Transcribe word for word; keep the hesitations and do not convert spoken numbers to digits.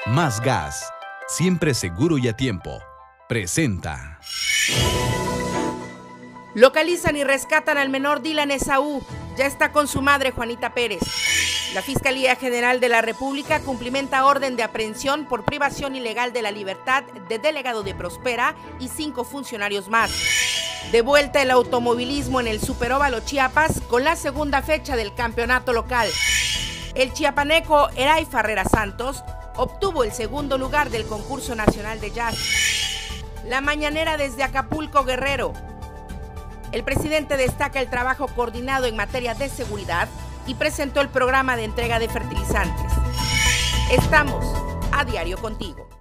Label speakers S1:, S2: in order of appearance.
S1: Más Gas, siempre seguro y a tiempo, presenta.
S2: Localizan y rescatan al menor Dylan Esaú. Ya está con su madre, Juanita Pérez. La Fiscalía General de la República cumplimenta orden de aprehensión por privación ilegal de la libertad de delegado de Prospera y cinco funcionarios más. De vuelta el automovilismo en el Superóvalo Chiapas con la segunda fecha del campeonato local. El chiapaneco Eray Farrera Santos obtuvo el segundo lugar del concurso nacional de jazz. La mañanera desde Acapulco, Guerrero. El presidente destaca el trabajo coordinado en materia de seguridad y presentó el programa de entrega de fertilizantes. Estamos a diario contigo.